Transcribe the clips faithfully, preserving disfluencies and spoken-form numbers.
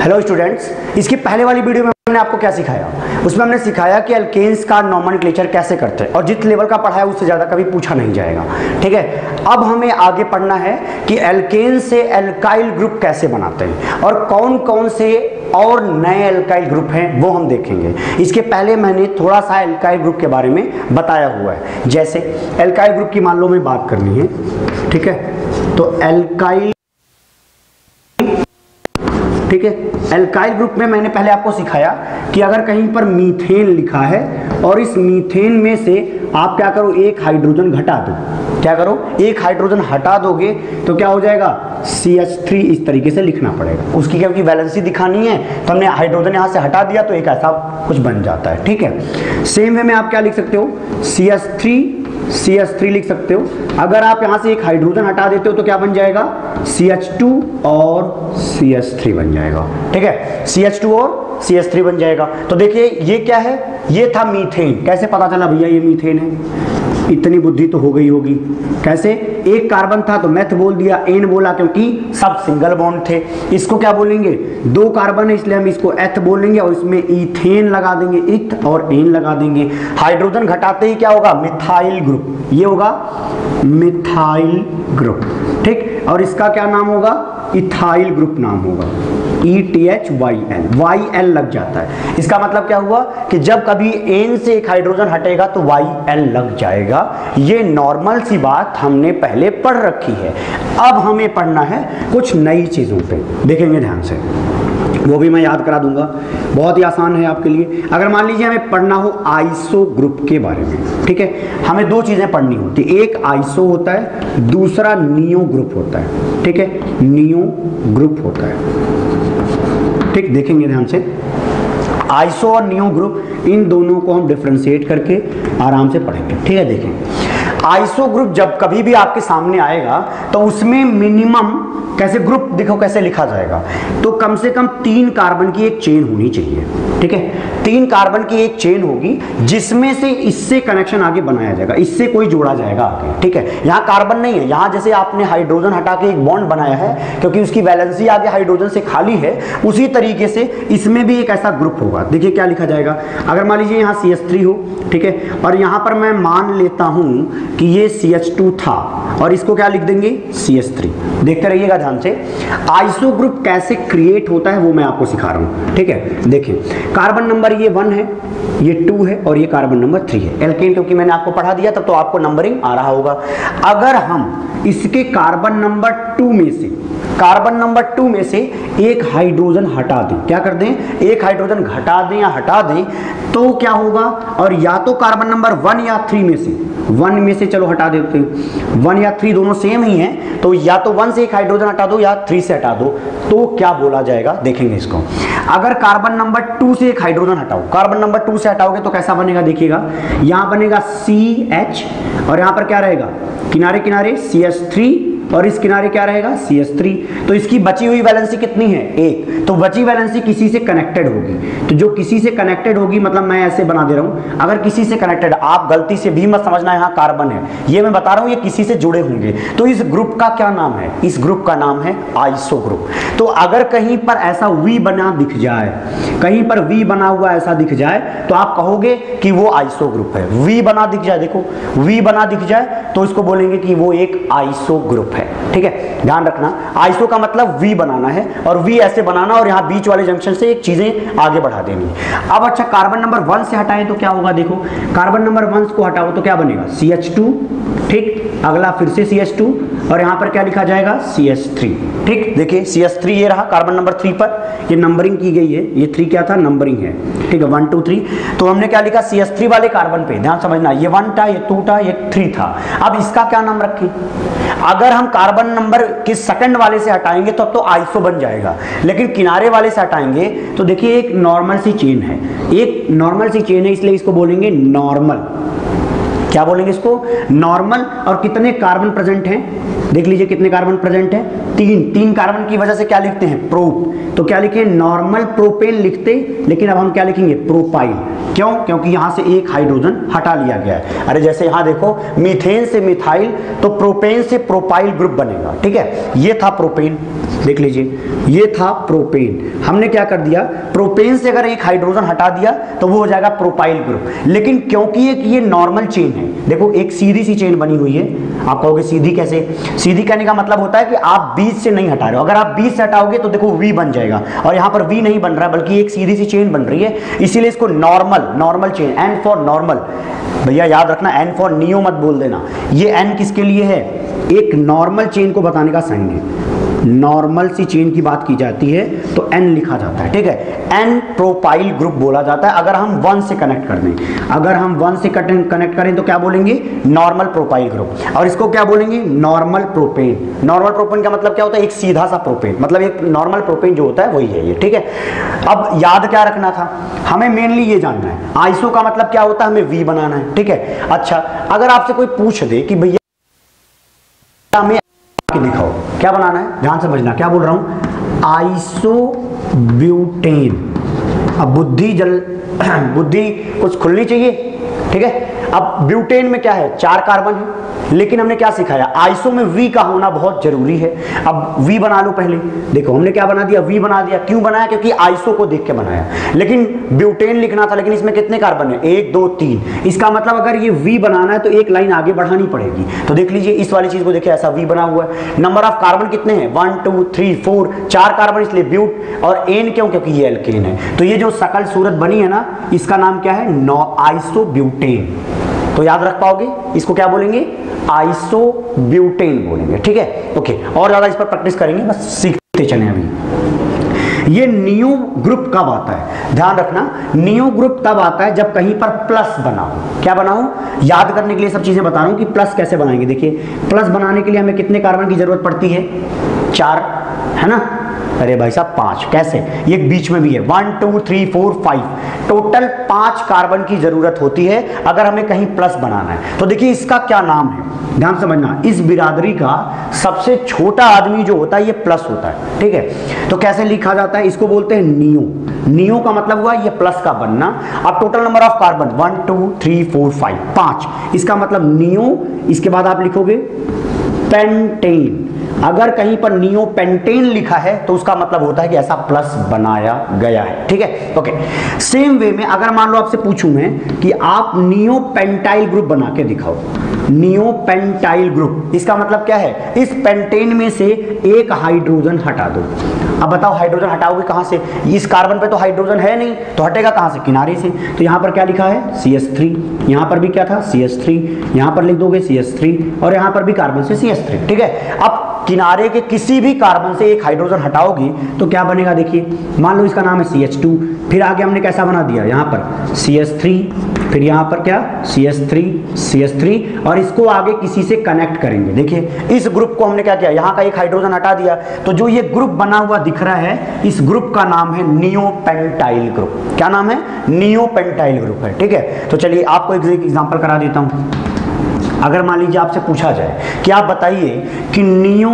Hello students, इसकी पहले वाली वीडियो में हमने आपको क्या सिखाया? उसमें हमने सिखाया कि एल्केन्स का नॉमेनक्लेचर कैसे करते हैं और जिस लेवल का पढ़ा है उससे ज़्यादा कभी पूछा नहीं जाएगा। ठीक है, अब हमें आगे पढ़ना है कि एल्केन्स से एल्काइल ग्रुप कैसे बनाते हैं और कौन कौन से और नए एल्काइल ग्रुप हैं वो हम देखेंगे। इसके पहले मैंने थोड़ा सा एल्काइल ग्रुप के बारे में बताया हुआ है। जैसे एल्काइल ग्रुप की मान लो में बात करनी है, ठीक है, तो एल्काइल ठीक है, एल्काइल ग्रुप में मैंने पहले आपको सिखाया कि अगर कहीं पर मीथेन लिखा है और इस मीथेन में से आप क्या करो, एक हाइड्रोजन घटा दो। क्या करो, एक हाइड्रोजन हटा दोगे तो क्या हो जाएगा, सी एच थ्री इस तरीके से लिखना पड़ेगा। उसकी क्योंकि वैलेंसी दिखानी है तो हमने हाइड्रोजन यहाँ से हटा दिया तो एक ऐसा कुछ बन जाता है। ठीक है, सेम वे में आप क्या लिख सकते हो, C H three C H three लिख सकते हो। अगर आप यहाँ से एक हाइड्रोजन हटा देते हो तो क्या बन जाएगा, सी एच टू और सी एच थ्री बन जाएगा। ठीक है, सी एच टू और सी एच थ्री बन जाएगा। तो देखिए ये क्या है, ये था मीथेन। कैसे पता चला भैया ये मीथेन है? इतनी बुद्धि तो हो गई होगी। कैसे, एक कार्बन था तो मैथ बोल दिया, एन बोला क्योंकि सब सिंगल बॉन्ड थे। इसको क्या बोलेंगे, दो कार्बन है इसलिए हम इसको एथ बोलेंगे और इसमें इथेन लगा देंगे, इथ और एन लगा देंगे। हाइड्रोजन घटाते ही क्या होगा, मिथाइल ग्रुप, ये होगा मिथाइल ग्रुप। ठीक, और इसका क्या नाम होगा, इथाइल ग्रुप नाम होगा, E T H Y L, Y L लग जाता है। इसका मतलब क्या हुआ कि जब कभी एन से एक हाइड्रोजन हटेगा तो वाई एल लग जाएगा। ये नॉर्मल सी बात हमने पहले पढ़ रखी है। अब हमें पढ़ना है कुछ नई चीजों पे, देखेंगे ध्यान से, वो भी मैं याद करा दूंगा, बहुत ही आसान है आपके लिए। अगर मान लीजिए हमें पढ़ना हो आइसो ग्रुप के बारे में, ठीक है, हमें दो चीजें पढ़नी होती है, एक आइसो होता है, दूसरा नियो ग्रुप होता है। ठीक है, नियो ग्रुप होता है। ठीक, देखेंगे ध्यान से, आइसो और नियो ग्रुप, इन दोनों को हम डिफरेंशिएट करके आराम से पढ़ेंगे। ठीक है, देखें, आइसो ग्रुप जब कभी भी आपके सामने आएगा तो उसमें मिनिमम कैसे ग्रुप देखो कैसे लिखा जाएगा, तो कम से कम तीन कार्बन की एक चेन होनी चाहिए। ठीक है, तीन कार्बन की एक चेन होगी जिसमें से इससे कनेक्शन आगे बनाया जाएगा, इससे कोई जोड़ा जाएगा आगे। ठीक है, यहाँ कार्बन नहीं है, यहाँ जैसे आपने हाइड्रोजन हटा के एक बॉन्ड बनाया है क्योंकि उसकी वैलेंसी आगे हाइड्रोजन से खाली है, उसी तरीके से इसमें भी एक ऐसा ग्रुप होगा। देखिए क्या लिखा जाएगा, अगर मान लीजिए यहाँ सी एच थ्री हो, ठीक है, और यहाँ पर मैं मान लेता हूँ कि ये सी एच टू था और इसको क्या लिख देंगे, सी एच थ्री। देखते रहिएगा ध्यान से, आइसो ग्रुप कैसे क्रिएट होता है वो मैं आपको सिखा रहा हूँ। ठीक है, देखें, कार्बन नंबर ये वन है, ये टू है और ये कार्बन नंबर थ्री है। एल्केन क्योंकि मैंने आपको पढ़ा दिया तब तो आपको नंबरिंग आ रहा होगा। अगर हम इसके कार्बन नंबर टू में से कार्बन नंबर टू में से एक हाइड्रोजन हटा दें, क्या कर दें, एक हाइड्रोजन घटा दें या हटा दें, तो क्या होगा, और या तो कार्बन नंबर वन या थ्री में से, वन में से चलो हटा देते हैं, वन या थ्री दोनों सेम ही हैं, तो या तो वन से एक हाइड्रोजन हटा दो या थ्री से हटा दो, तो क्या बोला जाएगा, देखेंगे इसको। अगर कार्बन नंबर टू से एक हाइड्रोजन हटाओ, कार्बन नंबर टू से हटाओगे तो कैसा बनेगा, देखिएगा, यहां बनेगा सी एच और यहां पर क्या रहेगा, किनारे किनारे सी एच थ्री और इस किनारे क्या रहेगा, सी एच थ्री। तो इसकी बची हुई वैलेंसी कितनी है, एक, तो बची वैलेंसी किसी से कनेक्टेड होगी। तो जो किसी से कनेक्टेड होगी, मतलब मैं ऐसे बना दे रहा हूं, अगर किसी से कनेक्टेड, आप गलती से भी मत समझना यहाँ कार्बन है, ये मैं बता रहा हूं, ये किसी से जुड़े होंगे। तो इस ग्रुप का क्या नाम है, इस ग्रुप का नाम है आइसो ग्रुप। तो अगर कहीं पर ऐसा वी बना दिख जाए, कहीं पर वी बना हुआ ऐसा दिख जाए तो आप कहोगे कि वो आइसो ग्रुप है। वी बना दिख जाए, देखो वी बना दिख जाए तो इसको बोलेंगे कि वो एक आइसो ग्रुप है। ठीक है, ध्यान रखना, आइसो का मतलब वी बनाना है और वी ऐसे बनाना और यहाँ बीच वाले जंक्शन से एक चीजें आगे बढ़ा देनी। अब अच्छा, कार्बन नंबर वन से हटाएं तो क्या होगा, देखो कार्बन नंबर वन को हटाओ तो क्या बनेगा, सी एच टू। ठीक, अगला फिर से सी एच टू और यहाँ पर क्या लिखा जाएगा, सी एच थ्री। ठीक, देखिए सी एच थ्री ये रहा कार्बन नंबर थ्री पर, ये नंबरिंग की गई है, ये थ्री क्या था, नंबरिंग है। ठीक है, वन टू थ्री, तो हमने क्या लिखा, सी एच थ्री वाले कार्बन पे ध्यान समझना, ये वन था, ये टू था, ये थ्री था। अब इसका क्या नाम रखें, अगर हम कार्बन नंबर के सेकंड वाले से हटाएंगे तो अब तो आइसो बन जाएगा, लेकिन किनारे वाले से हटाएंगे तो देखिए एक नॉर्मल सी चेन है, एक नॉर्मल सी चेन है, इसलिए इसको बोलेंगे नॉर्मल। क्या बोलेंगे इसको, नॉर्मल। और कितने कार्बन प्रेजेंट हैं, देख लीजिए कितने कार्बन प्रेजेंट है, तीन। तीन कार्बन की वजह से क्या लिखते हैं, प्रोप। तो क्या लिखे, नॉर्मल प्रोपेन लिखते, लेकिन अब हम क्या लिखेंगे, प्रोपाइल। क्यों, क्योंकि यहां से एक हाइड्रोजन हटा लिया गया है। अरे जैसे यहां देखो, मीथेन से मिथाइल, तो प्रोपेन से प्रोपाइल ग्रुप बनेगा। ठीक है, ये था प्रोपेन, देख लीजिए ये था प्रोपेन। हमने क्या कर दिया, प्रोपेन से अगर एक हाइड्रोजन हटा दिया तो वो हो जाएगा प्रोपाइल ग्रुप। लेकिन क्योंकि एक ये नॉर्मल चेन है, देखो एक सीधी सी चेन बनी हुई है। आप कहोगे सीधी कैसे, सीधी कहने का मतलब होता है कि आप बीच से नहीं हटा रहे हो। अगर आप बीच से हटाओगे तो देखो वी बन जाएगा, और यहां पर वी नहीं बन रहा बल्कि एक सीधी सी चेन बन रही है, इसीलिए इसको normal normal chain, N for normal. भैया याद रखना, एन फॉर नियो मत बोल देना। ये एन किसके लिए है, एक नॉर्मल चेन को बताने का साइन है। नॉर्मल सी चेन की बात की जाती है तो एन लिखा जाता है। ठीक है, एन प्रोपाइल ग्रुप बोला जाता है अगर हम वन से कनेक्ट कर दें। अगर हम वन से कनेक्ट करें तो क्या बोलेंगे, नॉर्मल प्रोपाइल ग्रुप। और इसको क्या बोलेंगे, नॉर्मल प्रोपेन। नॉर्मल प्रोपेन का मतलब क्या होता है, एक सीधा सा प्रोपेन, मतलब एक नॉर्मल प्रोपेन जो होता है वही है ये। ठीक है, अब याद क्या रखना था, हमें मेनली ये जानना है आइसो का मतलब क्या होता है, हमें वी बनाना है। ठीक है, अच्छा अगर आपसे कोई पूछ दे कि भैया हमें दिखाओ क्या बनाना है, ध्यान समझना क्या बोल रहा हूं, आइसोब्यूटेन। अब बुद्धि जल बुद्धि कुछ खुलनी चाहिए। ठीक है, अब ब्यूटेन में क्या है, चार कार्बन है, लेकिन हमने क्या सिखाया, आइसो में वी का होना बहुत जरूरी है। अब वी बना लो पहले, देखो हमने क्या बना दिया, वी बना दिया। क्यों बनाया, क्योंकि आइसो को देख के बनाया। लेकिन ब्यूटेन लिखना था, लेकिन इसमें कितने कार्बन है, एक दो तीन। इसका मतलब अगर ये वी बनाना है तो एक लाइन आगे बढ़ानी पड़ेगी। तो देख लीजिए इस वाली चीज को देखिए, ऐसा वी बना हुआ है। नंबर ऑफ कार्बन कितने हैं, वन टू थ्री फोर, चार कार्बन, इसलिए ब्यूट। और एन क्यों, क्योंकि ये एल्केन है। तो ये जो शकल सूरत बनी है ना, इसका नाम क्या है, नो आइसोब्यूटेन। तो याद रख पाओगे, इसको क्या बोलेंगे, आइसोब्यूटेन बोलेंगे। ठीक है, ओके, और ज्यादा इस पर प्रैक्टिस करेंगे, बस सीखते चले। अभी ये नियो ग्रुप कब आता है, ध्यान रखना, नियो ग्रुप तब आता है जब कहीं पर प्लस बना हो। क्या बना हो, याद करने के लिए सब चीजें बता रहा हूं कि प्लस कैसे बनाएंगे। देखिए प्लस बनाने के लिए हमें कितने कार्बन की जरूरत पड़ती है, चार, है ना। अरे भाई साहब पांच, कैसे, ये बीच में भी है, one two three four five, total पांच कार्बन की जरूरत होती है अगर हमें कहीं प्लस बनाना है। तो देखिए इसका क्या नाम है, ध्यान समझना, इस बिरादरी का सबसे छोटा आदमी जो होता है ये प्लस होता है। ठीक है, तो कैसे लिखा जाता है, इसको बोलते हैं नियो। नियो का मतलब हुआ ये प्लस का बनना। अब total number of carbon one two three four five, पांच, इसका मतलब नियो। इसके बाद आप लिखोगे पेंटेन। अगर कहीं पर नियो पेंटेन लिखा है तो उसका मतलब होता है कि ऐसा प्लस बनाया गया है। ठीक है, ओके। सेम वे में अगर मान लो आपसे पूछूं मैं कि आप नियो पेंटाइल ग्रुप बना के दिखाओ, नियो पेंटाइल ग्रुप, इसका मतलब क्या है, इस पेंटेन में से एक हाइड्रोजन हटा दो। अब बताओ हाइड्रोजन हटाओगे कहां से, इस कार्बन पे तो हाइड्रोजन है नहीं, तो हटेगा कहां से, किनारे से। तो यहां पर क्या लिखा है, सी एच थ्री, यहां पर भी क्या था, सी एच थ्री, यहां पर लिख दोगे सी एच थ्री, और यहां पर भी कार्बन से सी एच थ्री। ठीक है, अब किनारे के किसी भी कार्बन से एक हाइड्रोजन हटाओगी तो क्या बनेगा, देखिए मान लो इसका नाम है सी एच टू, फिर आगे हमने कैसा बना दिया, यहाँ पर सी एच थ्री, फिर यहाँ पर क्या C H three, C H three, और इसको आगे किसी से कनेक्ट करेंगे। देखिए इस ग्रुप को हमने क्या किया, यहाँ का एक हाइड्रोजन हटा दिया, तो जो ये ग्रुप बना हुआ दिख रहा है, इस ग्रुप का नाम है नियोपेंटाइल ग्रुप। क्या नाम है, नियोपेंटाइल ग्रुप है। ठीक है, तो चलिए आपको एक एग्जांपल करा देता हूँ। अगर मान लीजिए आपसे पूछा जाए कि आप बताइए कि नियो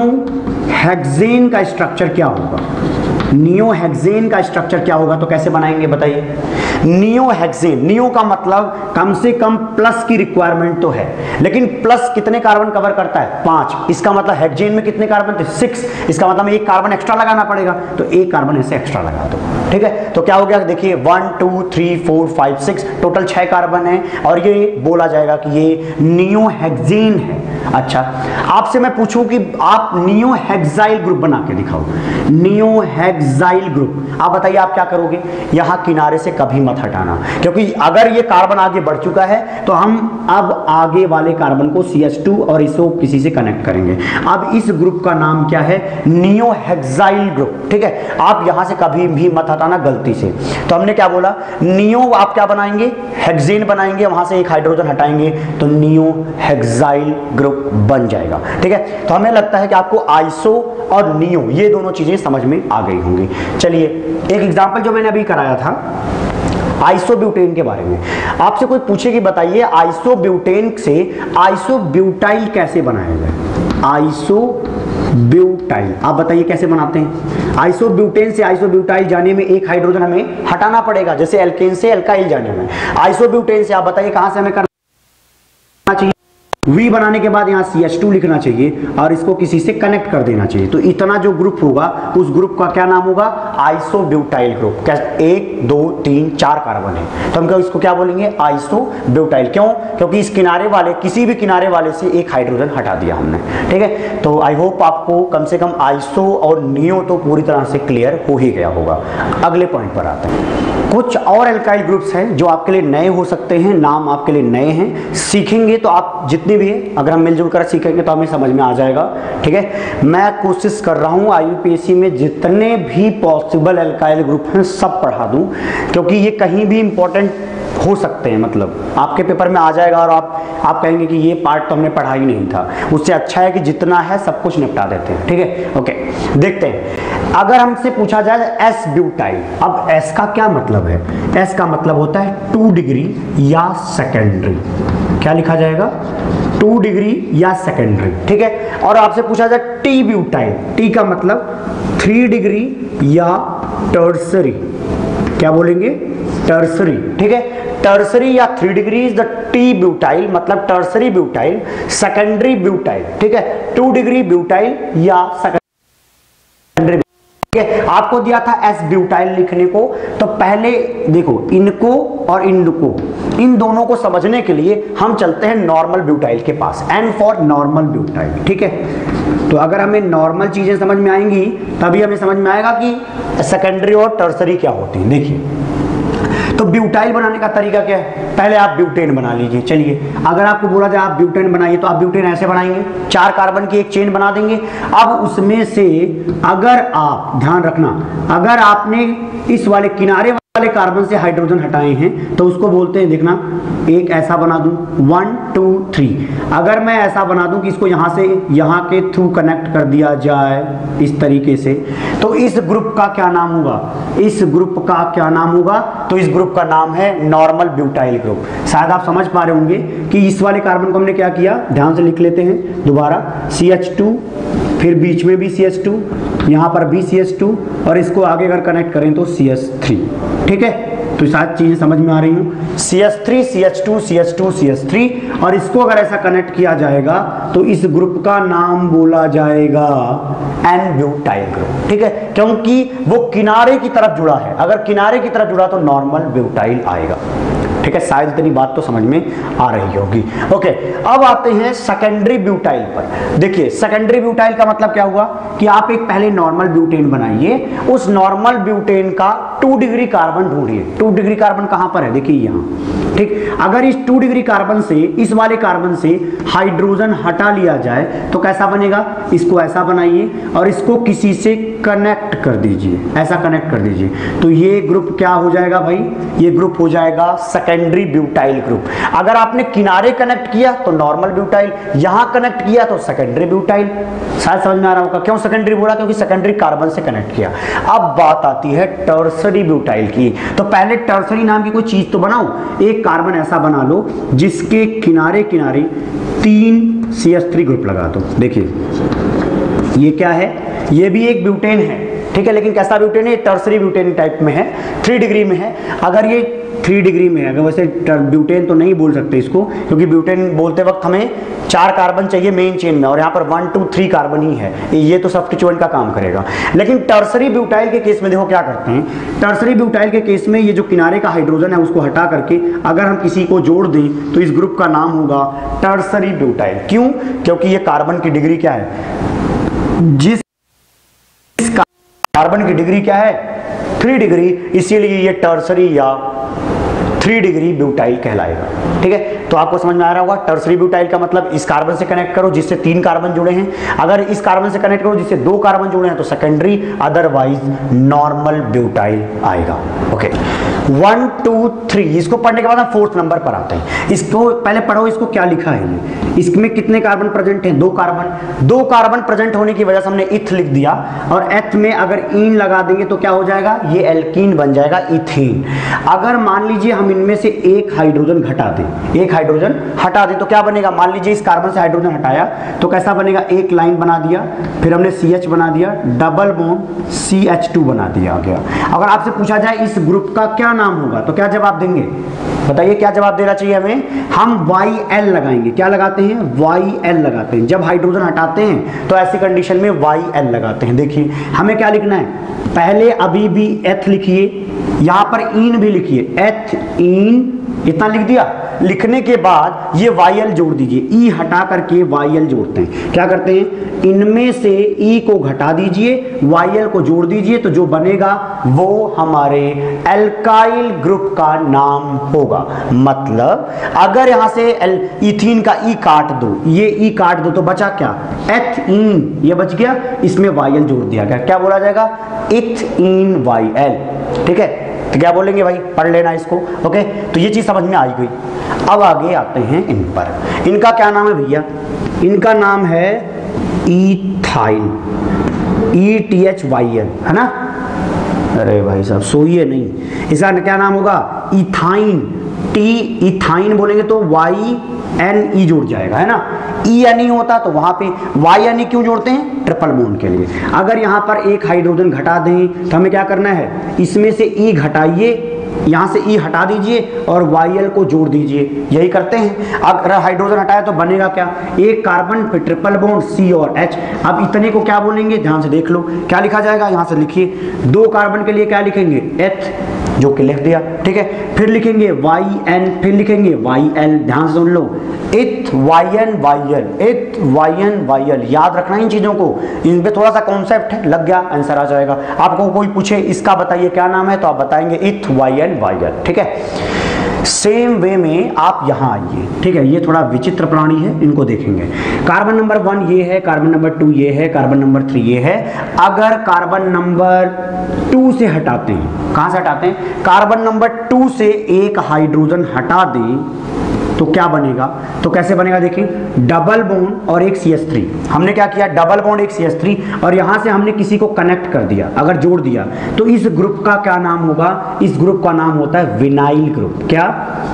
हेक्सेन का स्ट्रक्चर क्या होगा, नियो हेक्सेन का स्ट्रक्चर क्या होगा, तो कैसे बनाएंगे बताइए। नियो हेक्सेन, नियो का मतलब कम से कम प्लस की रिक्वायरमेंट तो है, लेकिन प्लस कितने कार्बन कवर करता है, पांच। इसका मतलब हेक्सेन में कितने कार्बन थे, सिक्स। इसका मतलब एक कार्बन एक्स्ट्रा लगाना पड़ेगा, तो एक कार्बन ऐसे एक्स्ट्रा लगा दो। ठीक है, तो क्या हो गया, देखिए one two three four five six, total छह कार्बन है, और ये बोला जाएगा कि ये नियो हेक्सेन है। अच्छा, आपसे मैं पूछूं कि आप नियो हेक्साइल ग्रुप बना के दिखाओ, नियो हेक्साइल ग्रुप, आप बताइए आप क्या करोगे, यहां किनारे से कभी मत हटाना, क्योंकि अगर ये कार्बन आगे बढ़ चुका है तो हम अब आगे वाले कार्बन को सी एच टू और इसको किसी से कनेक्ट करेंगे। अब इस ग्रुप का नाम क्या है, नियो हेक्साइल ग्रुप। ठीक है, आप यहां से कभी भी मत हटाना गलती से। तो हमने क्या बोला, नियो आप क्या बनाएंगे, हेक्सेन बनाएंगे, वहां से एक हाइड्रोजन हटाएंगे तो नियो हेक्साइल ग्रुप बन जाएगा। ठीक है, तो हमें लगता है कि आपको आइसो और नियो ये दोनों चीजें समझ में आ गई होंगी। चलिए एक एग्जांपल जो मैंने अभी कराया था आइसोब्यूटेन के बारे में, आपसे कोई पूछे कि बताइए आइसोब्यूटेन से आइसोब्यूटाइल कैसे बनाया जाए। आइसोब्यूटाइल। आप बताइए कैसे बनाते हैं? आइसोब्यूटेन से आइसोब्यूटाइल जाने में एक हाइड्रोजन हमें हटाना पड़ेगा, जैसे एल्केन से एल्काइल जाने में। आइसोब्यूटेन से आप बताइए कहां से हमें करना चाहिए? V बनाने के बाद यहाँ सी एच टू लिखना चाहिए और इसको किसी से कनेक्ट कर देना चाहिए। तो इतना जो ग्रुप होगा उस ग्रुप का क्या नाम होगा? Isobutyl group. क्या एक दो तीन चार कार्बन है तो हम क्या इसको क्या बोलेंगे? आइसोब्यूटाइल। क्यों? क्योंकि इस किनारे वाले किसी भी किनारे वाले से एक हाइड्रोजन हटा दिया हमने। ठीक है, तो आई होप आपको कम से कम आइसो और नियो तो पूरी तरह से क्लियर हो ही गया होगा। अगले पॉइंट पर आते हैं। कुछ और एल्काइल ग्रुप्स हैं जो आपके लिए नए हो सकते हैं, नाम आपके लिए नए हैं, सीखेंगे तो आप जितने भी है अगर हम मिलजुल कर सीखेंगे तो हमें समझ में आ जाएगा। ठीक है, मैं कोशिश कर रहा हूं I U P S C में जितने भी पॉसिबल एल्काइल ग्रुप हैं सब पढ़ा दूं, क्योंकि ये कहीं भी इंपॉर्टेंट हो सकते हैं, मतलब आपके पेपर में आ जाएगा और आप आप कहेंगे कि ये पार्ट तो हमने पढ़ा ही नहीं था। उससे अच्छा है कि जितना है सब कुछ निपटा देते हैं। ठीक है, ओके, देखते हैं। अगर हमसे पूछा जाए एस ब्यूटाइल, अब एस का क्या मतलब है? एस का मतलब होता है टू डिग्री या सेकेंडरी। क्या लिखा जाएगा? टू डिग्री या सेकेंडरी। ठीक है, और आपसे पूछा जाए टी ब्यूटाइल, टी का मतलब थ्री डिग्री या टर्सरी। क्या बोलेंगे? टर्सरी। ठीक है, टर्सरी या three degree is the T butyl, मतलब टर्सरी ब्यूटाइल, सेकेंडरी ब्यूटाइल। ठीक है, टू डिग्री ब्यूटाइल या सेकेंडरी। आपको दिया था एस ब्यूटाइल लिखने को, तो पहले देखो इनको और इनको, इन दोनों को समझने के लिए हम चलते हैं नॉर्मल ब्यूटाइल के पास। N for normal butyl. ठीक है, तो अगर हमें नॉर्मल चीजें समझ में आएंगी तभी हमें समझ में आएगा कि सेकेंडरी और टर्सरी क्या होती है। देखिए, तो ब्यूटाइल बनाने का तरीका क्या है? पहले आप ब्यूटेन बना लीजिए। चलिए, अगर आपको बोला जाए आप ब्यूटेन बनाइए तो आप ब्यूटेन ऐसे बनाएंगे, चार कार्बन की एक चेन बना देंगे। अब उसमें से अगर आप ध्यान रखना, अगर आपने इस वाले किनारे वाले कार्बन से हाइड्रोजन हटाए हैं तो उसको बोलते हैं, देखना, एक ऐसा बना दूं, वन टू थ्री। अगर मैं ऐसा बना दूं कि इसको यहां से यहां के थ्रू कनेक्ट कर दिया जाए इस तरीके से, तो इस ग्रुप का क्या नाम होगा? इस ग्रुप का क्या नाम होगा? तो इस ग्रुप का नाम है नॉर्मल ब्यूटाइल ग्रुप। शायद आप समझ पा रहे होंगे कि इस वाले कार्बन को हमने क्या किया, ध्यान से लिख लेते हैं दोबारा, सी एच टू, फिर बीच में भी सी एच टू, यहां पर भी सी एच टू, और इसको आगे अगर कनेक्ट करें तो सी एच थ्री। ठीक है, तो शायद चीजें समझ में आ रही हूं। C H three, C H two, C H two, C H three, और इसको अगर ऐसा कनेक्ट किया जाएगा तो इस ग्रुप का नाम बोला जाएगा एन ब्यूटाइल ग्रुप। ठीक है, क्योंकि वो किनारे की तरफ जुड़ा है। अगर किनारे की तरफ जुड़ा तो नॉर्मल ब्यूटाइल आएगा। ठीक है, शायद इतनी बात तो समझ में आ रही होगी। ओके, अब आते हैं सेकेंडरी ब्यूटाइल पर। देखिए, सेकेंडरी ब्यूटाइल का मतलब क्या हुआ कि आप एक पहले नॉर्मल ब्यूटेन बनाइए, उस नॉर्मल ब्यूटेन का टू डिग्री कार्बन ढूंढिए। टू डिग्री कार्बन कहां पर है? देखिए यहां। ठीक, अगर इस टू डिग्री कार्बन से, इस वाले कार्बन से हाइड्रोजन हटा लिया जाए तो कैसा बनेगा? इसको ऐसा बनाइए और इसको किसी से कनेक्ट कर दीजिए, ऐसा कनेक्ट कर दीजिए, तो ये ग्रुप क्या हो जाएगा भाई? ये ग्रुप हो जाएगा सेकेंडरी ब्यूटाइल ग्रुप। अगर आपने किनारे कनेक्ट किया तो नॉर्मल ब्यूटाइल, यहां कनेक्ट किया तो सेकेंडरी ब्यूटाइल। शायद समझ में आ रहा होगा क्यों सेकेंडरी बोला? क्योंकि सेकेंडरी कार्बन से कनेक्ट किया। अब बात आती है टर्सरी ब्यूटाइल की। तो पहले टर्सरी नाम की कोई चीज तो बनाओ। एक कार्बन ऐसा बना लो जिसके किनारे किनारे तीन सी एच थ्री ग्रुप लगा दो। देखिए, ये क्या है? ये भी एक ब्यूटेन है। ठीक है, लेकिन कैसा ब्यूटेन है? टर्सरी ब्यूटेन टाइप में है, थ्री डिग्री में है। अगर ये थ्री डिग्री में है, अगर वैसे ब्यूटेन तो नहीं बोल सकते इसको, क्योंकि ब्यूटेन बोलते वक्त हमें चार कार्बन चाहिए मेन चेन में, और यहाँ पर वन टू थ्री कार्बन ही है, ये तो सब्स्टिट्यूएंट का काम करेगा। लेकिन टर्सरी ब्यूटाइल के केस में देखो क्या करते हैं। टर्सरी ब्यूटाइल के केस में ये जो किनारे का हाइड्रोजन है उसको हटा करके अगर हम किसी को जोड़ दें तो इस ग्रुप का नाम होगा टर्सरी ब्यूटाइल। क्यों? क्योंकि ये कार्बन की डिग्री क्या है? जिस कार्बन की डिग्री क्या है? थ्री डिग्री, इसीलिए ये टर्सरी या थ्री डिग्री ब्यूटाइल कहलाएगा। ठीक है, तो आपको समझ में आ रहा होगा टर्सरी ब्यूटाइल का मतलब इस कार्बन से कनेक्ट करो जिससे तीन कार्बन जुड़े हैं, अगर इस कार्बन से कनेक्ट करो जिससे दो कार्बन जुड़े हैं तो सेकेंडरी, अदरवाइज नॉर्मल ब्यूटाइल आएगा। ओके, वन टू थ्री, इसको पढ़ने के बाद हम फोर्थ नंबर पर आते हैं। इसको पहले पढ़ो, इसको क्या लिखा है ये, इसमें कितने कार्बन प्रेजेंट हैं? दो कार्बन। दो कार्बन प्रेजेंट होने की वजह से हमने इथ लिख दिया, और एथ में अगर इन लगा देंगे तो क्या हो जाएगा? ये एल्कीन बन जाएगा, इथेन। अगर मान लीजिए हम इनमें से एक हाइड्रोजन घटा दें, एक हाइड्रोजन हटा दें तो क्या बनेगा, मान लीजिए इस कार्बन से हाइड्रोजन हटाया तो कैसा बनेगा, एक लाइन बना दिया, फिर हमने सी एच बना दिया, double bond C H two बना दिया गया। अगर आपसे पूछा जाए इस ग्रुप का क्या नाम होगा तो क्या जवाब देंगे, बताइए क्या जवाब देना चाहिए हमें, हम वाई एल लगाएंगे। क्या लगाते हैं, वाई एल लगाते हैं। जब हाइड्रोजन हटाते हैं तो ऐसी कंडीशन में वाई एल लगाते हैं। देखिए हमें क्या लिखना है, पहले अभी भी एथ लिखिए, यहां पर इन भी लिखिए, एथ इन, इतना लिख दिया। लिखने के बाद ये वाई एल जोड़ दीजिए, ई हटा करके वाई एल जोड़ते हैं। क्या करते हैं, इनमें से ई को घटा दीजिए, वाई एल को जोड़ दीजिए, तो जो बनेगा वो हमारे एल्काइल ग्रुप का नाम होगा। मतलब अगर यहां से एल इथीन का ई काट दो, ये ई काट दो तो बचा क्या, एथीन, ये बच गया, इसमें वाई एल जोड़ दिया गया, क्या बोला जाएगा, इथीन वाई एल। ठीक है, तो क्या बोलेंगे भाई, पढ़ लेना इसको। ओके, तो ये चीज समझ में आई गई। अब आगे आते हैं इन पर। इनका क्या नाम है भैया, इनका नाम है ethyl, E T H Y L, है ना। अरे भाई साहब सोइए नहीं, इसका क्या नाम होगा, इथाइन, टी इथाइन बोलेंगे तो वाई एन ई जुड़ जाएगा, है ना। ई एन ई होता तो वहां पे वाई एन ई क्यों जोड़ते हैं, ट्रिपल बॉन्ड के लिए। अगर यहां पर एक हाइड्रोजन घटा दें तो हमें क्या करना है, इसमें से ई घटाइए, यहां से ई हटा दीजिए और वाई एल को जोड़ दीजिए, यही करते हैं। अगर हाइड्रोजन हटाया तो बनेगा क्या, एक कार्बन फिर ट्रिपल बॉन्ड सी और एच। अब इतने को क्या बोलेंगे, ध्यान से देख लो क्या लिखा जाएगा, यहां से लिखिए, दो कार्बन के लिए क्या लिखेंगे, एथ, जो कि लिख दिया। ठीक है, फिर लिखेंगे वाई एन, फिर लिखेंगे वाई एल, ध्यान से सुन लो, eth Y N Y L, eth Y N Y L. याद रखना इन चीजों को, इनपे थोड़ा सा कॉन्सेप्ट है, लग गया आंसर आ जाएगा। आपको कोई पूछे इसका बताइए क्या नाम है तो आप बताएंगे इथ वाई एन वाई एल। ठीक है, सेम वे में आप यहां आइए। ठीक है, ये थोड़ा विचित्र प्राणी है, इनको देखेंगे। कार्बन नंबर वन ये है, कार्बन नंबर टू ये है, कार्बन नंबर थ्री ये है। अगर कार्बन नंबर टू से हटाते हैं, कहां से हटाते हैं, कार्बन नंबर टू से एक हाइड्रोजन हटा दें तो क्या बनेगा, तो कैसे बनेगा देखिए, डबल बॉन्ड और एक सी एच थ्री। हमने क्या किया, डबल बॉन्ड एक सी एच थ्री, और यहां से हमने किसी को कनेक्ट कर दिया, अगर जोड़ दिया तो इस ग्रुप का क्या नाम होगा, इस ग्रुप का नाम होता है विनाइल ग्रुप। क्या,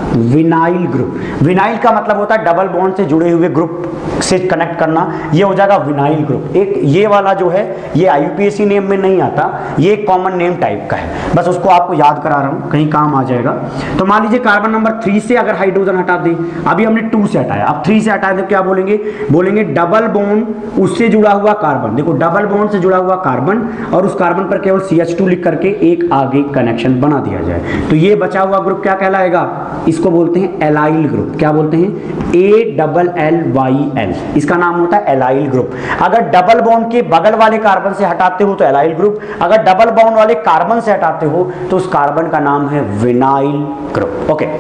विनाइल ग्रुप। विनाइल का मतलब होता है डबल बॉन्ड से जुड़े हुए ग्रुप से कनेक्ट करना, ये हो जाएगा विनाइल ग्रुप। एक ये वाला जो है ये I U P A C name में नहीं आता, ये एक कॉमन नेम टाइप का है, बस उसको आपको याद करा रहा हूं, कहीं काम आ जाएगा। तो मान लीजिए कार्बन नंबर थ्री से अगर हाइड्रोजन हटा दें, अभी हमने टू से हटाया, अब थ्री से हटाए तो क्या बोलेंगे, बोलेंगे डबल बॉन्ड उससे जुड़ा हुआ कार्बन। देखो डबल बॉन्ड से जुड़ा हुआ कार्बन, और उस कार्बन पर केवल सी एच टू लिख करके एक आगे कनेक्शन बना दिया जाए, तो ये बचा हुआ ग्रुप क्या कहलाएगा, इसको बोलते हैं एलाइल ग्रुप। क्या बोलते हैं, A double L Y L, इसका नाम होता है एलाइल ग्रुप। अगर डबल बॉन्ड के बगल वाले कार्बन से हटाते हो तो एलाइल ग्रुप, अगर डबल बॉन्ड वाले कार्बन से हटाते हो तो उस कार्बन का नाम है विनाइल ग्रुप। ओके,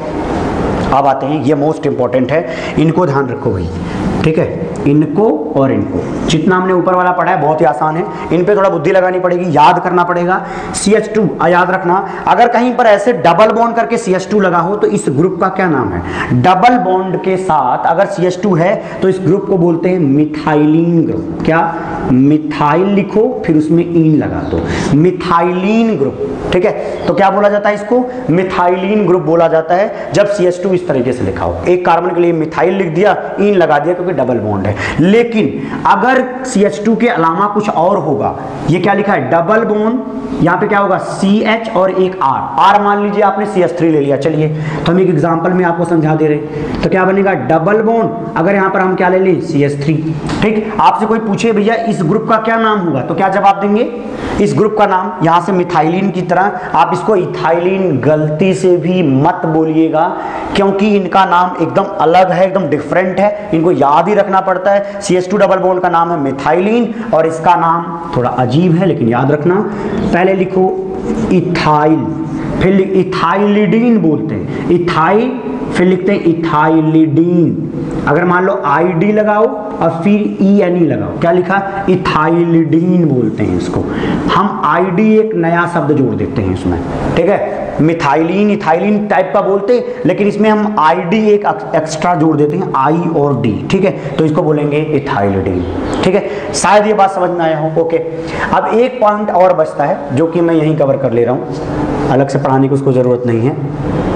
अब आते हैं, ये मोस्ट इंपॉर्टेंट है, इनको ध्यान रखो भाई। ठीक है, इनको और इनको, जितना हमने ऊपर वाला पढ़ा है बहुत ही आसान है, इन पे थोड़ा बुद्धि लगानी पड़ेगी, याद करना पड़ेगा। सी एच टू याद रखना, अगर कहीं पर ऐसे डबल बॉन्ड करके सी एच टू लगा हो तो इस ग्रुप का क्या नाम है, डबल बॉन्ड के साथ अगर सी एच टू है तो इस ग्रुप को बोलते हैं मिथाइलिन ग्रुप। क्या, मिथाइल लिखो फिर उसमें इन लगा दो, मिथाइलिन ग्रुप। ठीक है, तो क्या बोला जाता है इसको, मिथाइलिन ग्रुप बोला जाता है जब सी एच टू इस तरीके से लिखा हो, एक कार्बन के लिए मिथाइल लिख दिया, इन लगा दिया क्योंकि डबल बॉन्ड है। लेकिन अगर सी एच टू के अलावा कुछ और होगा, ये क्या लिखा है, डबल बॉन्ड, यहाँ पे क्या होगा, सी एच और एक आर, आर मान लीजिए आपने सी एच थ्री ले लिया। चलिए तो हम एक एग्जांपल में आपको समझा दे रहे, तो क्या बनेगा, डबल बॉन्ड, अगर यहाँ पर हम क्या ले लें, सी एच थ्री। ठीक, आपसे कोई पूछे भैया इस ग्रुप का क्या नाम होगा तो क्या जवाब देंगे, इस ग्रुप का नाम, यहां से मिथाइलिन की तरह आप इसको इथाइलिन गलती से भी मत बोलिएगा, क्योंकि इनका नाम एकदम अलग है, एकदम डिफरेंट है, इनको याद ही रखना पड़ता है। C H two double bond का नाम है मिथाइलिन और इसका नाम थोड़ा अजीब है, लेकिन याद रखना, पहले लिखो इथाइल, फिर इथाइलिडीन बोलते हैं, इथाइल फिर लिखते हैं इथाइलिडीन। अगर मान लो आई डी लगाओ और फिर ई एन ई लगाओ, क्या लिखा, इथाइलिडीन बोलते हैं इसको। हम आई डी एक नया शब्द जोड़ देते हैं इसमें। ठीक है, मिथाइलिन इथाइलिन टाइप का बोलते हैं, लेकिन इसमें हम आई डी एक एक्स्ट्रा जोड़ देते हैं, आई और डी। ठीक है, तो इसको बोलेंगे इथाइलिडीन। ठीक है, शायद ये बात समझ में आया हो। ओके, अब एक पॉइंट और बचता है जो कि मैं यहीं कवर कर ले रहा हूँ, अलग से पढ़ाने की उसको जरूरत नहीं है।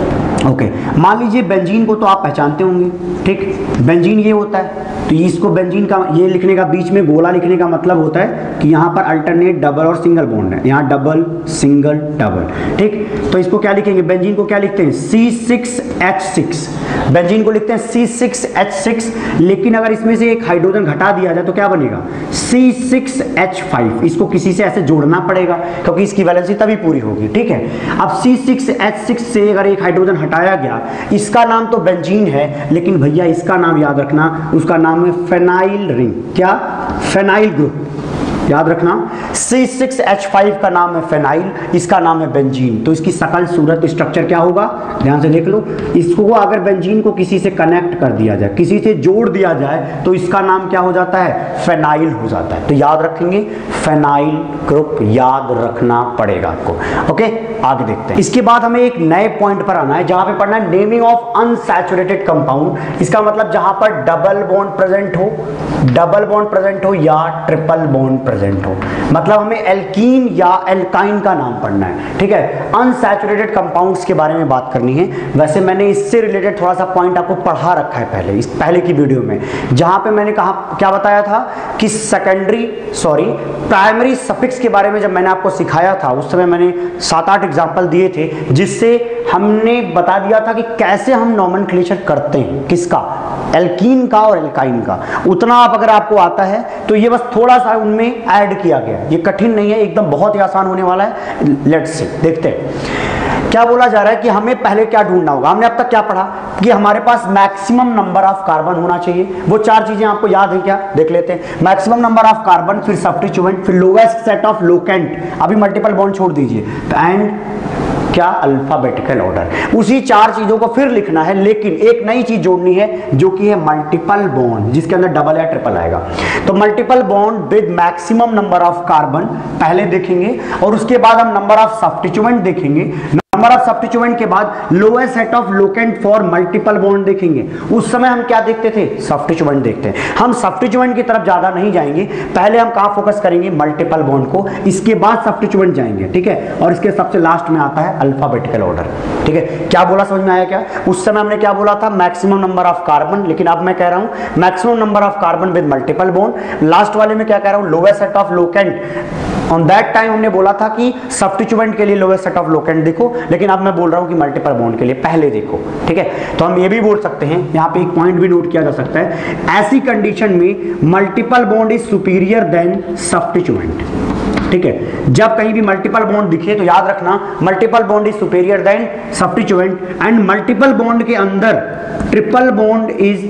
Okay okay. मान लीजिए बेंजीन को तो आप पहचानते होंगे, ठीक, बेंजीन ये होता है, तो इसको बेंजीन का ये लिखने का बीच में गोला लिखने का मतलब होता है कि यहाँ पर अल्टरनेट डबल और सिंगल बॉन्ड है, यहाँ डबल सिंगल डबल, ठीक। तो इसको क्या लिखेंगे, बेंजीन को क्या लिखते हैं C six H six, benzene को लिखते हैं सी सिक्स एच सिक्स, लेकिन अगर इसमें से एक हाइड्रोजन घटा दिया जाए तो क्या बनेगा सी सिक्स एच फाइव। इसको किसी से ऐसे जोड़ना पड़ेगा क्योंकि इसकी वैलेंसी तभी पूरी होगी, ठीक है। अब सी सिक्स एच सिक्स से अगर एक हाइड्रोजन हटाया गया, इसका नाम तो बेंजीन है, लेकिन भैया इसका नाम याद रखना, उसका नाम है फेनाइल रिंग। क्या, फेनाइल ग्रुप, याद रखना सी सिक्स एच फाइव का नाम है फेनाइल, इसका नाम है बेंजीन। तो इसकी सकल सूरत स्ट्रक्चर क्या होगा, ध्यान से देख लो। इसको अगर बेंजीन को किसी से कनेक्ट कर दिया जाए, किसी से जोड़ दिया जाए, तो इसका नाम क्या हो जाता है, फेनाइल हो जाता है। तो याद रखेंगे फेनाइल ग्रुप, याद रखना पड़ेगा आपको। ओके, आगे देखते हैं। इसके बाद हमें एक नए पॉइंट पर आना है जहां पे पढ़ना है नेमिंग ऑफ अनसैचुरेटेड कंपाउंड। इसका मतलब जहां पर डबल बॉन्ड प्रेजेंट हो, डबल बॉन्ड प्रेजेंट हो या ट्रिपल बॉन्ड प्रेजेंट हो, मतलब हमें एल्कीन या एल्काइन का नाम पढ़ना है, ठीक है। अनसैचुरेटेड कंपाउंड्स के बारे में बात करनी है। वैसे मैंने इससे रिलेटेड थोड़ा सा पॉइंट आपको पढ़ा रखा है पहले, इस पहले की वीडियो में, जहां पे मैंने कहा क्या बताया था कि सेकेंडरी सॉरी प्राइमरी सफिक्स के बारे में जब मैंने आपको सिखाया था, उस समय मैंने सात आठ एग्जाम्पल दिए थे, जिससे हमने बता दिया था कि कैसे हम नॉमेनक्लेचर करते हैं, किसका, एल्कीन का और एल्काइन का। उतना आप अगर आपको आता है तो ये बस थोड़ा सा उनमें ऐड किया गया, ये कठिन नहीं है, एकदम बहुत ही आसान होने वाला है। लेट्स सी, देखते हैं क्या बोला जा रहा है कि हमें पहले क्या ढूंढना होगा। हमने अब तक क्या पढ़ा कि हमारे पास मैक्सिमम नंबर ऑफ कार्बन होना चाहिए। वो चार चीजें आपको याद है क्या, देख लेते हैं। मैक्सिमम नंबर ऑफ कार्बन, फिर सब्स्टिट्यूएंट, फिर लोएस्ट सेट ऑफ लोकेंट, अभी मल्टीपल बॉन्ड छोड़ दीजिए, एंड क्या, अल्फाबेटिकल ऑर्डर। उसी चार चीजों को फिर लिखना है, लेकिन एक नई चीज जोड़नी है जो कि है मल्टीपल बॉन्ड, जिसके अंदर डबल या ट्रिपल आएगा। तो multiple bond with maximum number of carbon पहले देखेंगे, और उसके बाद हम नंबर ऑफ सब्स्टिट्यूएंट देखेंगे। नंबर ऑफ सब्स्टिट्यूएंट के बाद lowest set of locant for multiple bond देखेंगे। उस समय हम क्या देखते थे, सब्स्टिट्यूएंट देखते हैं। हम सब्स्टिट्यूएंट की तरफ ज्यादा नहीं जाएंगे, पहले हम कहां फोकस करेंगे, मल्टीपल बॉन्ड को, इसके बाद सब्स्टिट्यूएंट जाएंगे, ठीक है। और इसके सबसे लास्ट में आता है अल्फाबेटिकल ऑर्डर, ठीक है। क्या बोला, समझ में आया क्या? उस समय हमने क्या बोला था, मैक्सिमम नंबर ऑफ कार्बन, लेकिन अब मैं कह रहा हूं maximum number of carbon with multiple bond. Last वाले में क्या कह रहा हूं, lowest set of locant. On that time हमने बोला था कि सब्स्टिट्यूएंट के लिए लोएस्ट सेट ऑफ लोकेंट देखो, लेकिन अब मैं बोल रहा हूं कि मल्टीपल बॉन्ड के लिए पहले देखो, ठीक है। तो हम ये भी बोल सकते हैं, यहां पे एक पॉइंट भी नोट किया जा सकता है, ऐसी कंडीशन में multiple bond is superior than substituent, ठीक है। जब कहीं भी मल्टीपल बॉन्ड दिखे तो याद रखना multiple bond is superior than substituent, and multiple bond के अंदर triple bond is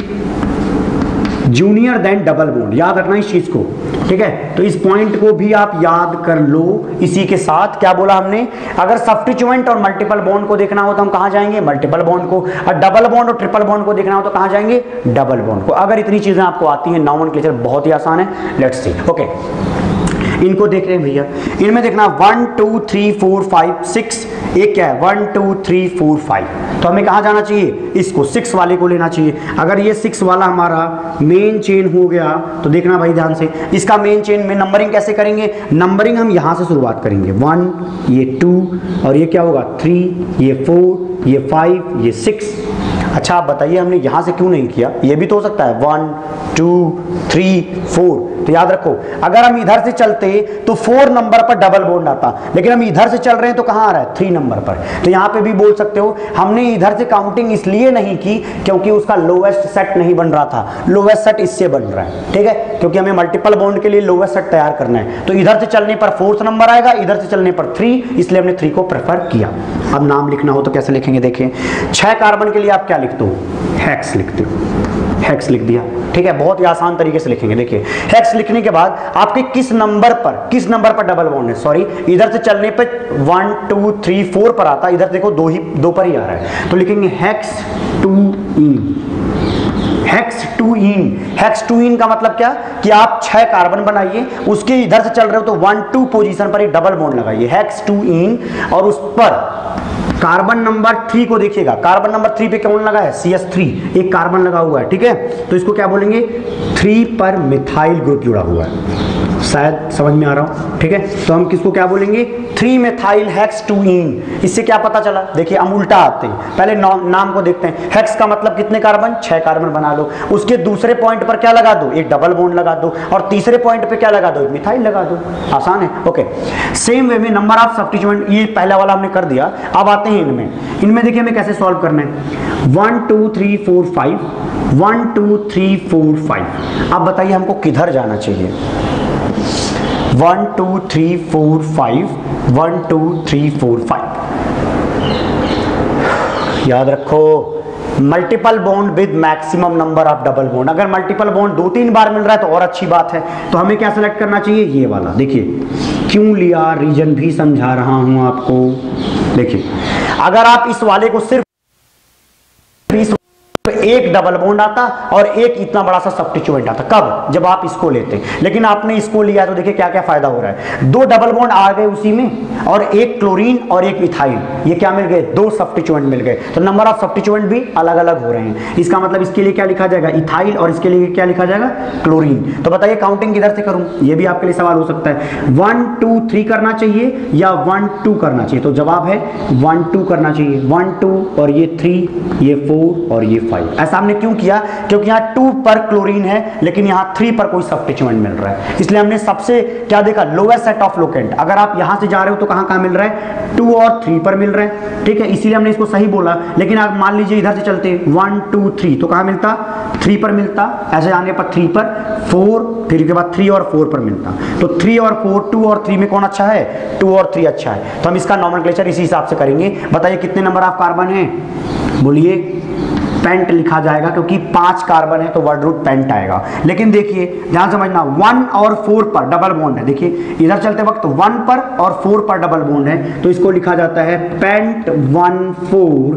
junior than double bond, याद रखना इस चीज को, ठीक है। तो इस पॉइंट को भी आप याद कर लो। इसी के साथ क्या बोला हमने, अगर सब्स्टिट्यूएंट और मल्टीपल बॉन्ड को देखना हो तो हम कहां जाएंगे, मल्टीपल बॉन्ड को, और डबल बॉन्ड और ट्रिपल बॉन्ड को देखना हो तो कहां जाएंगे, डबल बॉन्ड को। अगर इतनी चीजें आपको आती हैं, नॉमेनक्लेचर बहुत ही आसान है। लेट्स सी, ओके, इनको देख रहे हैं भैया, इनमें देखना one two three four five six, एक क्या है one two three four five, तो हमें कहाँ जाना चाहिए, इसको सिक्स वाले को लेना चाहिए। अगर ये सिक्स वाला हमारा मेन चेन हो गया तो देखना भाई ध्यान से, इसका मेन चेन में नंबरिंग कैसे करेंगे, नंबरिंग हम यहाँ से शुरुआत करेंगे, वन, ये टू, और ये क्या होगा थ्री, ये फोर, ये फाइव, ये सिक्स। अच्छा आप बताइए हमने यहां से क्यों नहीं किया, ये भी तो हो सकता है वन टू थ्री फोर। तो याद रखो अगर हम इधर से चलते तो फोर नंबर पर डबल बॉन्ड आता, लेकिन हम इधर से चल रहे हैं तो कहां आ रहा है, थ्री नंबर पर। तो यहां पे भी बोल सकते हो हमने इधर से काउंटिंग इसलिए नहीं की क्योंकि उसका लोवेस्ट सेट नहीं बन रहा था, लोवेस्ट सेट इससे बन रहा है, ठीक है, क्योंकि हमें मल्टीपल बॉन्ड के लिए लोवेस्ट सेट तैयार करना है। तो इधर से चलने पर फोर्थ नंबर आएगा, इधर से चलने पर थ्री, इसलिए हमने थ्री को प्रेफर किया। अब नाम लिखना हो तो कैसे लिखेंगे, देखिए छह कार्बन के लिए आप क्या लिखते हो, हेक्स लिखते हो, हेक्स लिख दिया, ठीक है, बहुत ही आसान तरीके से लिखेंगे। देखिए हेक्स लिखने के बाद आपके किस नंबर पर किस नंबर पर डबल बॉन्ड है, सॉरी इधर से चलने पे वन टू थ्री फोर पर आता, इधर देखो दो ही दो पर ही आ रहा है, तो लिखेंगे hex two ene, hex two ene. Hex two ene का मतलब क्या कि आप छह कार्बन बनाइए, उसके इधर से चल रहे हो तो वन टू पोजीशन पर ही डबल बॉन्ड लगाइए, हेक्स टू इन, और उस पर कार्बन नंबर थ्री को देखिएगा, कार्बन नंबर थ्री पे कौन लगा है, सी एस थ्री, एक कार्बन लगा हुआ है, ठीक है, तो इसको क्या बोलेंगे, थ्री पर मिथाइल ग्रुप जुड़ा हुआ है, शायद समझ में आ रहा हूँ, ठीक है। तो हम किसको क्या बोलेंगे, three methyl hex two ene. इससे क्या पता चला, देखिए हम उल्टा आते हैं, पहले नाम को देखते हैं। हेक्स का मतलब कितने कार्बन, छह कार्बन बना लो, उसके दूसरे पॉइंट पर क्या लगा दो, एक डबल बॉन्ड लगा दो, और तीसरे पॉइंट पे क्या लगा दो, एक मिथाइल लगा दो। आसान है, ओके। सेम वे में नंबर ऑफ सब्स्टिट्यूएंट, ये पहला वाला हमने कर दिया। अब आते हैं इनमें, इनमें देखिए हमें कैसे सॉल्व करना है। One two three four five, one two three four five. अब बताइए हमको किधर जाना चाहिए, one two three four five, one two three four five. याद रखो, multiple bond with maximum number of double bond. अगर मल्टीपल बॉन्ड दो तीन बार मिल रहा है तो और अच्छी बात है। तो हमें क्या सेलेक्ट करना चाहिए, ये वाला। देखिए क्यों लिया, रीजन भी समझा रहा हूं आपको। देखिए अगर आप इस वाले को सिर्फ तो एक डबल बॉन्ड आता और एक इतना बड़ा सा सब्स्टिट्यूएंट आता। कब, जब आप इसको लेते। लेकिन आपने इसको लिया तो देखिए क्या क्या फायदा हो रहा है, दो डबल बॉन्ड आ गए उसी में, और एक क्लोरीन और एक मिथाइल, ये क्या मिल गए, दो सब्स्टिट्यूएंट मिल गए। तो नंबर ऑफ सब्स्टिट्यूएंट भी अलग अलग हो रहे हैं। इसका मतलब इसके लिए क्या लिखा जाएगा, इथाइल, और इसके लिए क्या लिखा जाएगा, क्लोरीन। तो बताइए काउंटिंग किधर से करूं, ये भी आपके लिए सवाल हो सकता है। वन टू थ्री करना चाहिए या वन टू करना चाहिए, तो जवाब है वन टू करना चाहिए। वन टू और ये थ्री, ये फोर और ये फाइव। ऐसा हमने क्यों किया, क्योंकि यहाँ टू पर क्लोरीन है लेकिन यहाँ थ्री पर कोई सब्स्टिट्यूएंट मिल रहा है, इसलिए हमने सबसे क्या देखा, लोएस्ट सेट ऑफ लोकेंट। अगर आप यहां से जा रहे हो तो कहां कहां मिल रहा है, टू और थ्री पर मिल रहा है, ठीक है, इसीलिए हमने इसको सही बोला। लेकिन आप मान लीजिए इधर से चलते वन टू थ्री, तो कहां मिलता, थ्री पर मिलता, ऐसे आने पर थ्री पर, फोर, फिर के बाद थ्री और फोर पर मिलता। तो थ्री और फोर, टू और थ्री में कौन अच्छा है, टू और थ्री अच्छा है। तो हम इसका नॉमेनक्लेचर इसी हिसाब से करेंगे। बताइए कितने नंबर ऑफ कार्बन है, बोलिए, पेंट लिखा जाएगा, क्योंकि पांच कार्बन है तो वर्ड रूट पेंट आएगा। लेकिन देखिए ध्यान समझना, वन और फोर पर डबल बॉन्ड है। देखिए इधर चलते वक्त वन पर और फोर पर डबल बॉन्ड है, तो इसको लिखा जाता है पेंट वन फोर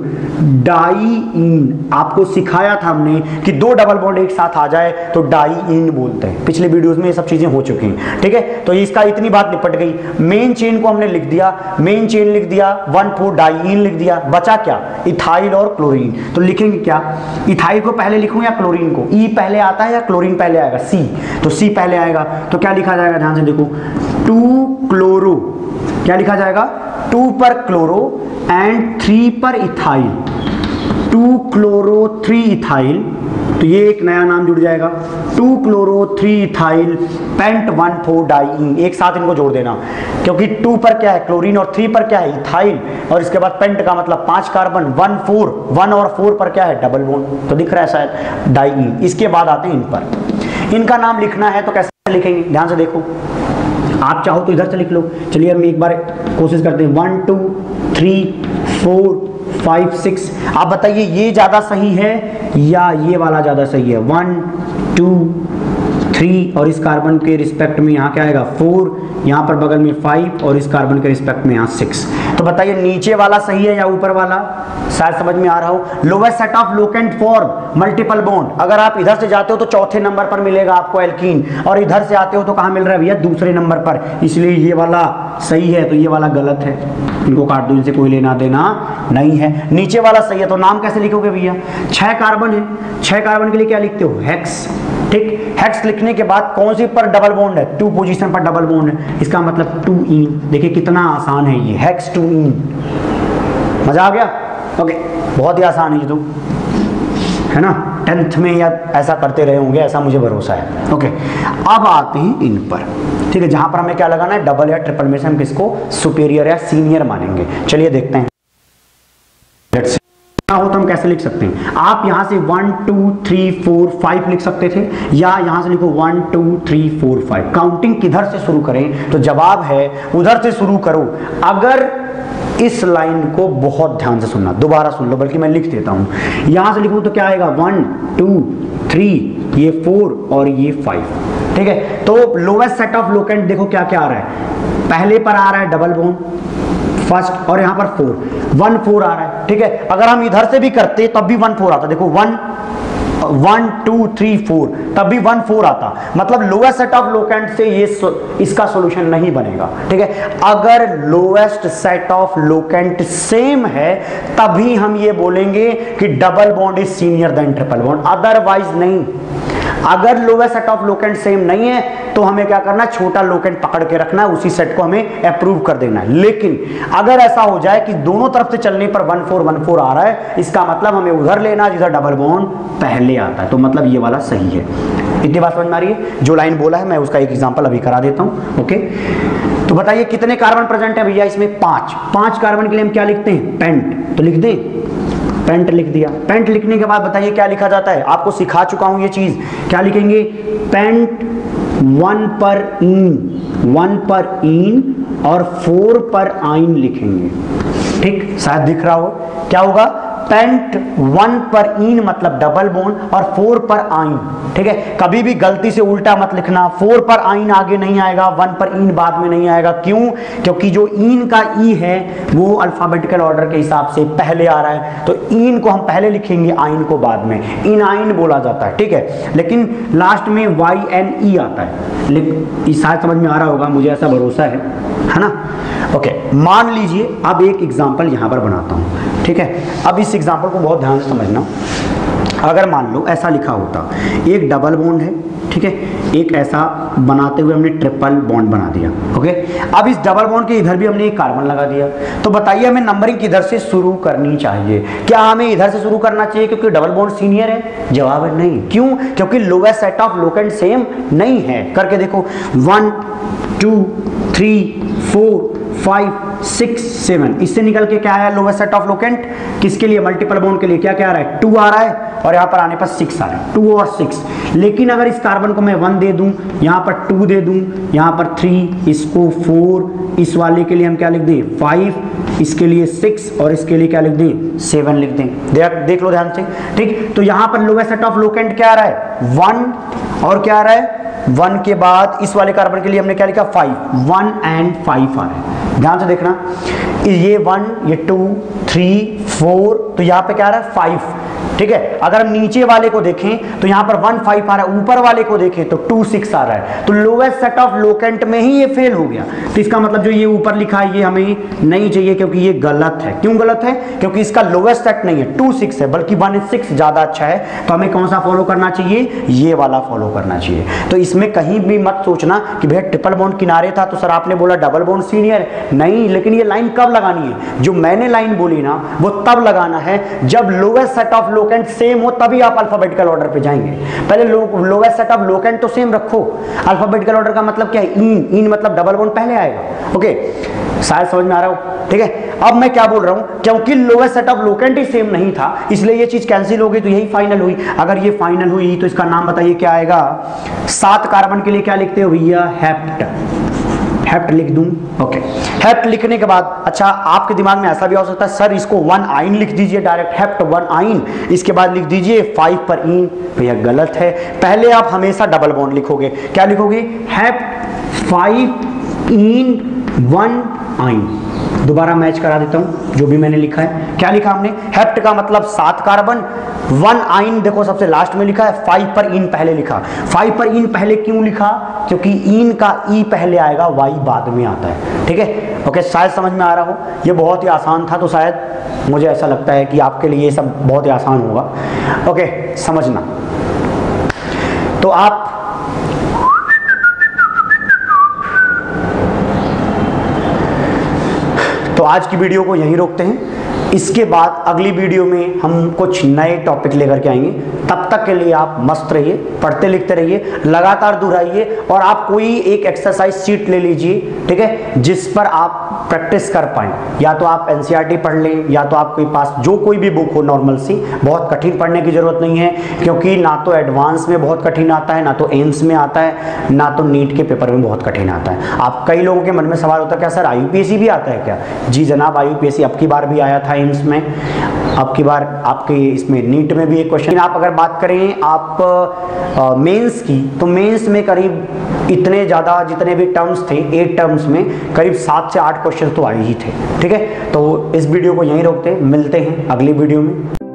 डाईइन। आपको सिखाया था हमने कि दो डबल बॉन्ड एक साथ आ जाए तो डाईइन बोलते हैं, पिछले वीडियोस में ये सब चीजें हो चुकी हैं, ठीक है। तो इसका इतनी बात निपट गई। मेन चेन को हमने लिख दिया, मेन चेन लिख दिया, वन फोर डाईइन लिख दिया, बचा क्या, इथाइल और क्लोरीन। तो लिखेंगे क्या, इथाइल को पहले लिखूं या क्लोरीन को, ई पहले आता है या क्लोरीन पहले आएगा, सी, तो सी पहले आएगा। तो क्या लिखा जाएगा, ध्यान से देखो, टू क्लोरो, क्या लिखा जाएगा, टू पर क्लोरो एंड थ्री पर ethyl, two chloro three ethyl. तो ये एक नया नाम जुड़ जाएगा, two chloro three ethyl pent one four diene. एक साथ इनको जोड़ देना, क्योंकि टू पर क्या है क्लोरीन और थ्री पर क्या है इथाइल, और इसके बाद पेंट का मतलब पांच कार्बन, वन फोर, वन और फोर पर क्या है डबल बॉन्ड, तो दिख रहा है शायद डाईइन। इसके बाद आते हैं इन पर, इनका नाम लिखना है तो कैसे लिखेंगे, ध्यान से देखो, आप चाहो तो इधर से लिख लो। चलिए हम एक बार कोशिश करते हैं, one two three four five six. आप बताइए ये ज्यादा सही है या ये वाला ज्यादा सही है, वन टू थ्री, और इस कार्बन के रिस्पेक्ट में यहाँ क्या आएगा फोर, यहाँ पर बगल में फाइव, और इस कार्बन के रिस्पेक्ट में यहाँ सिक्स। तो बताइए नीचे वाला सही है या ऊपर वाला, शायद समझ में आ रहा हो। Lowest set of locant form multiple bond, अगर आप इधर से जाते हो तो चौथे नंबर पर मिलेगा आपको एल्कीन, और इधर से आते हो तो कहाँ मिल रहा है भैया, दूसरे नंबर पर, इसलिए ये वाला सही है तो ये वाला गलत है, इनको काट दो, इनसे कोई लेना देना नहीं है। नीचे वाला सही है, तो नाम कैसे लिखोगे भैया, छह कार्बन है, छह कार्बन के लिए क्या लिखते हो, हेक्स, ठीक। हेक्स लिखने के बाद कौन सी पर डबल बॉन्ड है, टू पोजीशन पर डबल बॉन्ड है, इसका मतलब टू इन। देखिए कितना आसान है ये, हेक्स टू इन, मजा आ गया, ओके, बहुत ही आसान है ये तो, है ना, टेंथ में या ऐसा करते रहे होंगे, ऐसा मुझे भरोसा है, ओके। अब आते हैं इन पर, ठीक है, जहां पर हमें क्या लगाना है, डबल या ट्रिपल में से हम किसको सुपीरियर या सीनियर मानेंगे। चलिए देखते हैं, हो तो हम कैसे लिख सकते हैं। आप यहां से one two three four five लिख सकते थे, या यहां से लिखो one two three four five. Counting किधर से शुरू करें, तो जवाब है उधर से शुरू करो। अगर इस लाइन को बहुत ध्यान से सुनना, दोबारा सुन लो, बल्कि मैं लिख देता हूं, यहां से लिखूं तो क्या आएगा, वन टू थ्री, ये फोर और ये फाइव, ठीक है। तो लोवेस्ट सेट ऑफ लोकेंट देखो क्या क्या आ रहा है, पहले पर आ रहा है डबल बॉन्ड फर्स्ट, और यहां पर फोर, वन फोर आ रहा है, ठीक है। अगर हम इधर से भी करते तब भी वन फोर आता, देखो one one two three four, तब भी वन फोर आता, मतलब लोएस्ट सेट ऑफ लोकेंट से ये सो, इसका सॉल्यूशन नहीं बनेगा, ठीक है। अगर lowest set of locant same है तभी हम ये बोलेंगे कि double bond is senior than triple bond, otherwise नहीं। अगर lowest set of locant same नहीं है तो हमें क्या करना है, छोटा लोकेंट पकड़ के रखना है, उसी सेट को हमें अप्रूव कर देना है। लेकिन अगर ऐसा हो जाए कि दोनों तरफ से चलने पर वन फोर वन फोर आ रहा है, इसका मतलब हमें उधर लेना जिधर डबल बॉन्ड पहले आता है, तो मतलब ये वाला सही है। इतनी बात समझ में आ रही है? जो लाइन बोला है मैं उसका एक एग्जांपल अभी करा देता हूं। ओके, तो बताइए कितने कार्बन प्रेजेंट है भैया इसमें? पांच। पांच कार्बन के लिए हम क्या लिखते हैं? पेंट। तो लिख दें, पेंट लिख दिया। पेंट लिखने के बाद बताइए क्या लिखा जाता है? आपको सिखा चुका हूं ये चीज। क्या लिखेंगे? पेंट वन पर इन, वन पर इन और फोर पर आइन लिखेंगे। ठीक, शायद दिख रहा हो। क्या होगा? पेंट वन पर इन मतलब डबल बॉन्ड और फोर पर आइन। ठीक है, कभी भी गलती से उल्टा मत लिखना। फोर पर आइन आगे नहीं आएगा, वन पर इन बाद में नहीं आएगा। क्यों? क्योंकि जो इन का ई है वो अल्फाबेटिकल ऑर्डर के हिसाब से पहले आ रहा है, तो इन को हम पहले लिखेंगे, आइन को बाद में। इन आइन बोला जाता है। ठीक है, लेकिन लास्ट में वाई एन ई आता है। लेकिन शायद समझ में आ रहा होगा, मुझे ऐसा भरोसा है, है ना? ओके, मान लीजिए अब एक एग्जाम्पल यहां पर बनाता हूं। ठीक है, अब इस एग्जाम्पल को बहुत ध्यान से समझना। अगर मान लो ऐसा लिखा होता, एक डबल बॉन्ड है, ठीक है, एक ऐसा बनाते हुए हमने ट्रिपल बॉन्ड बना दिया। ओके, अब इस डबल बॉन्ड के इधर भी हमने एक कार्बन लगा दिया। तो बताइए हमें नंबरिंग किधर से शुरू करनी चाहिए? क्या हमें इधर से शुरू करना चाहिए क्योंकि डबल बॉन्ड सीनियर है? जवाब है नहीं। क्यों? क्योंकि lowest set of locant same नहीं है। करके देखो, one two three four five six seven, इससे निकल के क्या है लोवेस्ट सेट ऑफ लोकेंट? किसके लिए? मल्टीपल बॉन्ड के लिए। क्या क्या आ रहा है? टू आ रहा है और यहाँ पर आने पर सिक्स आ रहा है, टू और सिक्स। लेकिन अगर इस कार्बन को मैं वन दे दूं, यहाँ पर टू दे दूं, यहाँ पर थ्री, इसको फोर, इस वाले के लिए हम क्या लिख दें? फाइव, इसके लिए सिक्स और इसके लिए क्या लिख दें? सेवन लिख दें। देख देख लो ध्यान से। ठीक, तो यहाँ पर लोवेस्ट सेट ऑफ लोकेंट क्या आ रहा है? वन, और क्या आ रहा है? वन के बाद इस वाले कार्बन के लिए हमने क्या लिखा? फाइव। वन एंड फाइव आ रहा है। ध्यान से देखना, ये वन, ये टू, थ्री, फोर, तो यहाँ पे क्या आ रहा है? फाइव। ठीक है, अगर हम नीचे वाले को देखें तो यहाँ पर वन फाइव आ रहा है, ऊपर वाले को देखें तो टू सिक्स आ रहा है। तो लोवेस्ट सेट ऑफ लोकेंट में ही ये फेल हो गया। तो इसका मतलब जो ये ऊपर लिखा है ये हमें नहीं चाहिए, क्योंकि ये गलत है। क्यों गलत है? क्योंकि इसका लोवेस्ट सेट नहीं है, टू सिक्स है, बल्कि वन सिक्स ज्यादा अच्छा है। तो हमें कौन सा फॉलो करना चाहिए? ये वाला फॉलो करना चाहिए। तो इसमें कहीं भी मत सोचना कि भैया ट्रिपल बॉन्ड किनारे था तो सर आपने बोला डबल बॉन्ड सीनियर। नहीं, लेकिन ये लाइन कब लगानी है? जो मैंने लाइन बोली ना वो तब लगाना है जब lowest set of locant same हो, तभी आप अल्फाबेटिकल ऑर्डर पे जाएंगे। पहले लो, लोवेस्ट सेट ऑफ लोकेंट तो सेम रखो। अल्फाबेटिकल ऑर्डर का मतलब क्या है? इन, इन मतलब डबल बॉन्ड पहले आएगा। ओके, शायद समझ में आ रहा हो? ठीक है, अब मैं क्या बोल रहा हूं, क्योंकि लोवेस्ट सेट ऑफ लोकेंट ही सेम नहीं था इसलिए ये चीज कैंसिल हो गई, तो यही फाइनल हुई। अगर ये फाइनल हुई तो इसका नाम बताइए क्या आएगा? सात कार्बन के लिए क्या लिखते हो भैया? हेप्ट। हेप्ट लिख दूं। ओके, हेप्ट लिखने के बाद अच्छा आपके दिमाग में ऐसा भी हो सकता है सर इसको वन आइन लिख दीजिए डायरेक्ट, हेप्ट वन आइन, इसके बाद लिख दीजिए फाइव पर इन। भैया गलत है, पहले आप हमेशा डबल बॉन्ड लिखोगे। क्या लिखोगे? Hept five in one yne. दोबारा मैच करा देता हूं जो भी मैंने लिखा है। क्या लिखा हमने? हेप्ट का मतलब सात कार्बन, वन आइन देखो सबसे लास्ट में लिखा है, फाइव पर इन पहले लिखा। फाइव पर इन पहले क्यों लिखा? क्योंकि इन का ई पहले आएगा, वाई बाद में आता है। ठीक है, ओके, शायद समझ में आ रहा हो। ये बहुत ही आसान था, तो शायद मुझे ऐसा लगता है कि आपके लिए ये सब बहुत ही आसान होगा। ओके, समझना। तो आप तो आज की वीडियो को यहीं रोकते हैं। इसके बाद अगली वीडियो में हम कुछ नए टॉपिक लेकर के आएंगे। तब तक के लिए आप मस्त रहिए, पढ़ते लिखते रहिए, लगातार दोहराइए, और आप कोई एक एक्सरसाइज शीट ले लीजिए, ठीक है, जिस पर आप प्रैक्टिस कर पाएं। या तो आप एनसीईआरटी पढ़ लें, या तो आपके पास जो कोई भी बुक हो नॉर्मल सी। बहुत कठिन पढ़ने की जरूरत नहीं है, क्योंकि ना तो एडवांस में बहुत कठिन आता है, ना तो एम्स में आता है, ना तो नीट के पेपर में बहुत कठिन आता है। आप कई लोगों के मन में सवाल होता है क्या सर आईयूपीएससी भी आता है क्या? जी जनाब, आईयूपीएससी अब की बार भी आया था एम्स में, अब की बार आपके इसमें नीट में भी एक क्वेश्चन। आप अगर बात करें आप मेंस की, तो मेंस में करीब इतने ज़्यादा जितने भी टर्म्स थे, एट टर्म्स में करीब सात से आठ क्वेश्चन तो आए ही थे। ठीक है, तो इस वीडियो को यहीं रोकते हैं, मिलते हैं अगली वीडियो में।